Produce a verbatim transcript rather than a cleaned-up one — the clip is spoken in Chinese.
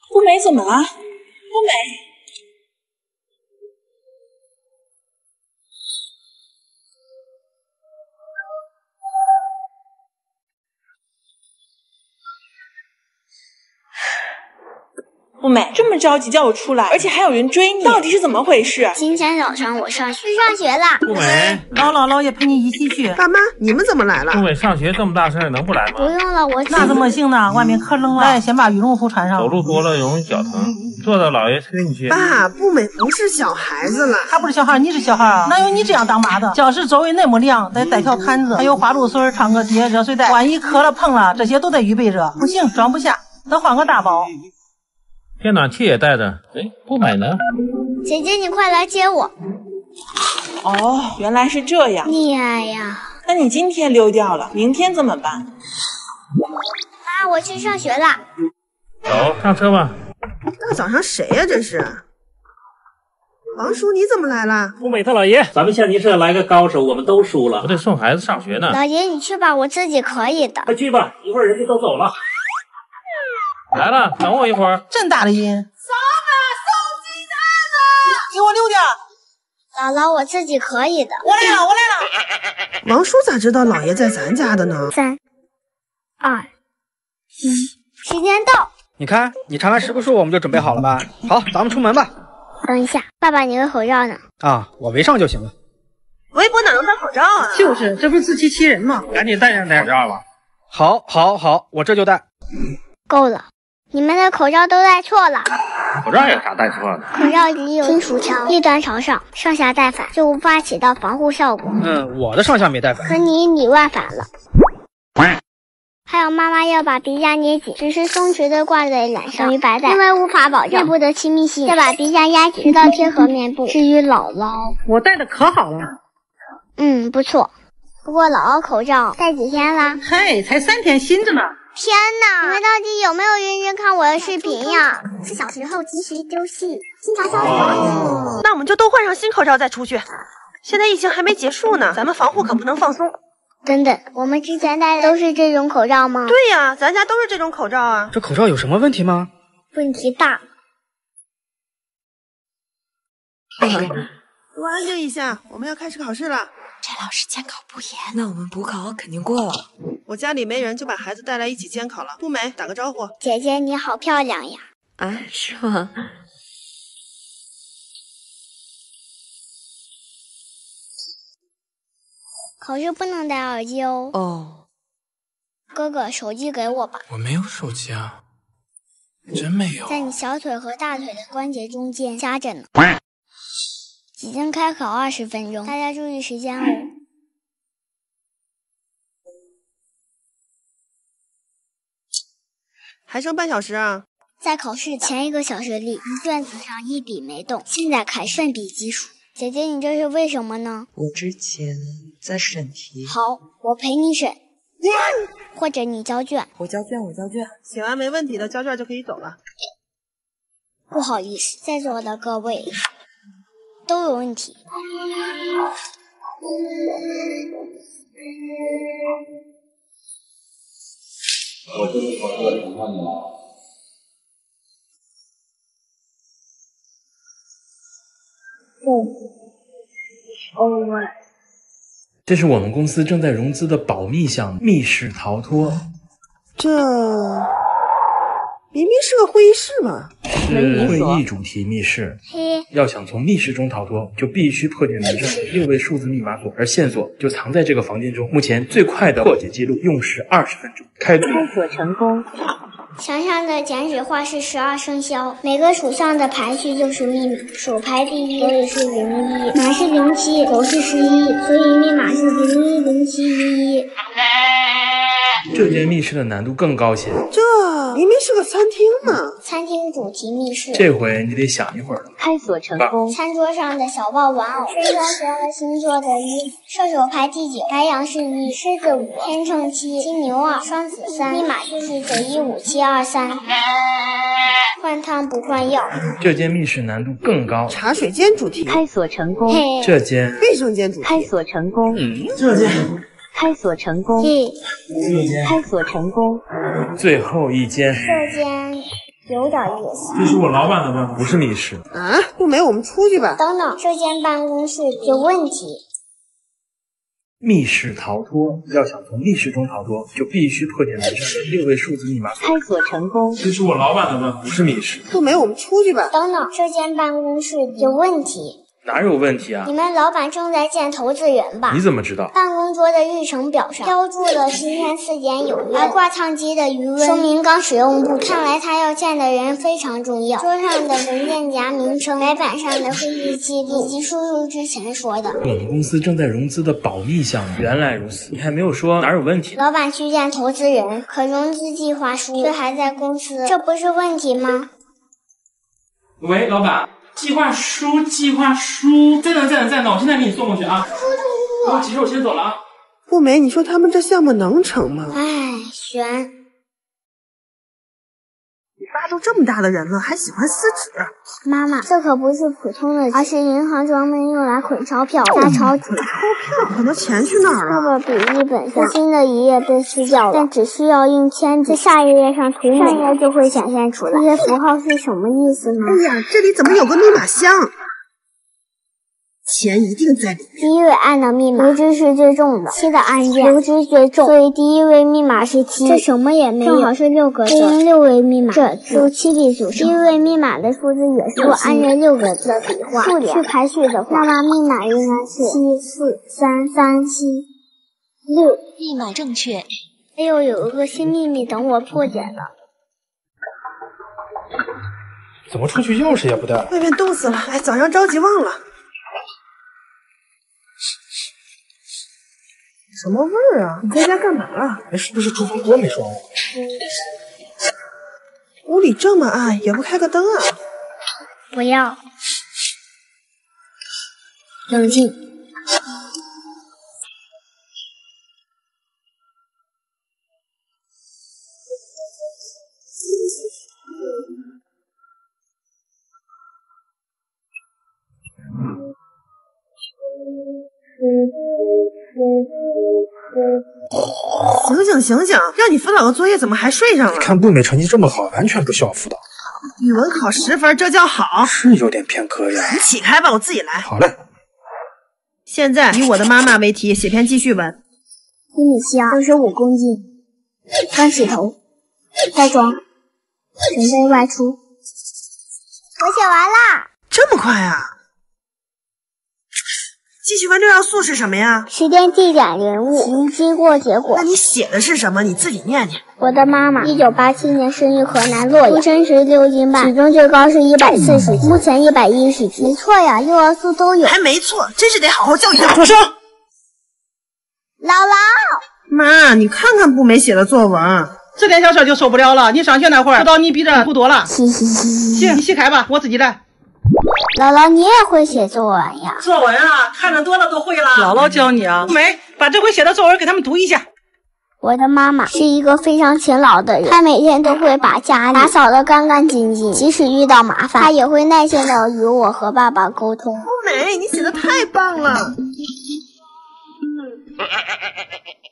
不美怎么了？不美。 不美，这么着急叫我出来，而且还有人追你，到底是怎么回事？ 今天早上我上去上学了。 不美， 老姥姥也陪你一起去。 爸妈，你们怎么来了？ 不美上学这么大事能不来吗？ 不用了，我那怎么行呢？外面可冷了。来，先把羽绒服穿上。 走路多了容易脚疼，坐到姥爷推你去。 爸，不美不是小孩子了， 他不是小孩，你是小孩啊？哪有你这样当妈的？教室周围那么凉，得带条毯子，还有花露水、创可贴、热水袋，万一渴了碰了，这些都得预备着。不行，装不下，得换个大包。 电暖气也带着，哎，不买呢？ 姐姐，你快来接我！ 哦，原来是这样， 厉害呀！ 那你今天溜掉了，明天怎么办？ 妈，我去上学了。 走，上车吧。 大早上谁呀、啊？这是？王叔，你怎么来了？ 不美他老爷，咱们象棋社来个高手，我们都输了。 我得送孩子上学呢。 老爷，你去吧，我自己可以的。 快去吧，一会儿人家都走了。 来了，等我一会儿。 真大的音！嫂子，送鸡蛋呢！ 给我留点。 姥姥，我自己可以的。 我来了，我来了。 王叔咋知道老爷在咱家的呢？ 三、二、一，时间到。 你看，你唱完十步数，我们就准备好了吧？好，咱们出门吧。 等一下，爸爸，你的口罩呢？ 啊，我围上就行了。 围脖哪能戴口罩啊？ 就是，这不是自欺欺人吗？ 赶紧戴上点口罩吧。 好，好，好，我这就戴。 够了。 你们的口罩都戴错了， 口罩有啥戴错的？ 口罩里有金属条，一端朝上，上下戴反就无法起到防护效果。 嗯，我的上下没戴反， 可你里外反了。还有妈妈要把鼻夹捏紧，只是松弛的挂在脸上等于白戴，因为无法保证面部的亲密性，要把鼻夹压紧，直到贴合面部。至于姥姥， 我戴的可好了。 嗯，不错。不过姥姥口罩戴几天啦？ 嘿，才三天新着呢。 天哪！你们到底有没有认真看我的视频呀？是小时候及时丢弃，经常消哦。那我们就都换上新口罩再出去。现在疫情还没结束呢，咱们防护可不能放松。 等等，我们之前戴的都是这种口罩吗？ 对呀，咱家都是这种口罩啊。 这口罩有什么问题吗？ 问题大。 多安静一下，我们要开始考试了。 这老师监考不严，那我们补考肯定过了。 我家里没人，就把孩子带来一起监考了。不美，打个招呼。 姐姐你好漂亮呀！ 啊，是吗？ 考试不能戴耳机哦。 哦。 哥哥，手机给我吧。 我没有手机啊，真没有。 在你小腿和大腿的关节中间夹着呢。已经开考二十分钟，大家注意时间哦。 还剩半小时啊！ 在考试前一个小时里，你卷子上一笔没动，现在开始奋笔疾书。姐姐，你这是为什么呢？ 我之前在审题。 好，我陪你审，或者你交卷。 我交卷，我交卷。 写完没问题的，交卷就可以走了。 不好意思，在座的各位。 都有问题。 我就是考试的审判员。 over。 这是我们公司正在融资的保密项目——密室逃脱。 这明明是个会议室嘛。 是会议主题密室，要想从密室中逃脱，就必须破解门上的六位数字密码锁，而线索就藏在这个房间中。目前最快的破解记录用时二十分钟。开开锁成功。墙上的剪纸画是十二生肖，每个属相的排序就是密码。手排第一，所以是零一；马是零七，狗是十一，所以密码是零一零七一一。 这间密室的难度更高些。 这明明是个餐厅嘛！ 餐厅主题密室。 这回你得想一会儿了。 开锁成功。餐桌上的小豹玩偶，生肖十二星座的衣服。射手排第九，白羊是一，狮子五，天秤七，金牛二，双子三。密码就是九一五七二三。换汤不换药。 这间密室难度更高。 茶水间主题。 开锁成功。 这间卫生间主题。 开锁成功。 嗯，这间。 开锁成功，开锁成功， 最后一间， 这间有点意思。 这是我老板的办公室，不是密室。 啊，不美，我们出去吧。 等等，这间办公室有问题。 密室逃脱，要想从密室中逃脱，就必须破解门上的六位数字密码锁。 开锁成功。 这是我老板的办公室，不是密室。 不美，我们出去吧。 等等，这间办公室有问题。 哪有问题啊？ 你们老板正在见投资人吧？ 你怎么知道？ 办公桌的日程表上标注了今天四点有约，而挂烫机的余温说明刚使用不久。看来他要见的人非常重要。桌上的文件夹名称、白板上的会议记录以及输入之前说的。 我们公司正在融资的保密项目。原来如此，你还没有说哪有问题？ 老板去见投资人，可融资计划书却还在公司，这不是问题吗？ 喂，老板。计划书，计划书在哪？在哪？在哪？我现在给你送过去啊！给我急着，我先走了啊！ 不美，你说他们这项目能成吗？ 唉，悬。 你爸都这么大的人了，还喜欢撕纸？ 妈妈，这可不是普通的纸，而是银行专门用来捆钞票、加钞纸。 钞票？可能钱去哪儿了？ 这个笔记本上新的一页被撕掉了，但只需要用铅笔在下一页上涂抹，上页就会显现出来。这些符号是什么意思呢？ 哎呀，这里怎么有个密码箱？钱一定在里面。 第一位按的密码留置是最重的，七的按键留置最重，所以第一位密码是七。这什么也没有，正好是六个字。用六位密码，这由七笔组成。第一位密码的数字也是我按着六个字的笔画数去排序的话，那么密码应该是七四三三七六。 密码正确。 哎呦，有一个新秘密等我破解了。 怎么出去钥匙也不带？ 外面冻死了，哎，早上着急忘了。什么味儿啊？你在家干嘛啊？ 哎，是不是厨房锅没刷？ 屋里这么暗，也不开个灯啊？ 不要，冷静。 醒醒醒醒！让你辅导个作业，怎么还睡上了？ 看步美成绩这么好，完全不需要辅导。 语文考十分，这叫好？ 是有点偏科呀。 你起开吧，我自己来。 好嘞。 现在以我的妈妈为题，写篇记叙文。 一米七二，六十五公斤，刚洗头，化妆，准备外出。我写完啦。 这么快啊！记叙文六要素是什么呀？ 时间、地点、人物、情、经过、结果。 那你写的是什么？你自己念念。 我的妈妈，一九八七年生于河南洛阳，出身时六斤半，体重最高是一百四十斤，目前一百一十斤。没错呀，六要素都有。 还没错，真是得好好教育他。住手！ 姥姥， 妈，你看看步美写的作文， 这点小事就受不了了。你上学那会儿，知道你比这不多了。 嘻嘻嘻嘻。 行，你洗开吧，我自己来。 姥姥，你也会写作文呀？ 作文啊，看着多了都会了。姥姥教你啊。美，把这回写的作文给他们读一下。 我的妈妈是一个非常勤劳的人，她每天都会把家里打扫得干干净净，即使遇到麻烦，她也会耐心的与我和爸爸沟通。 步美，你写的太棒了。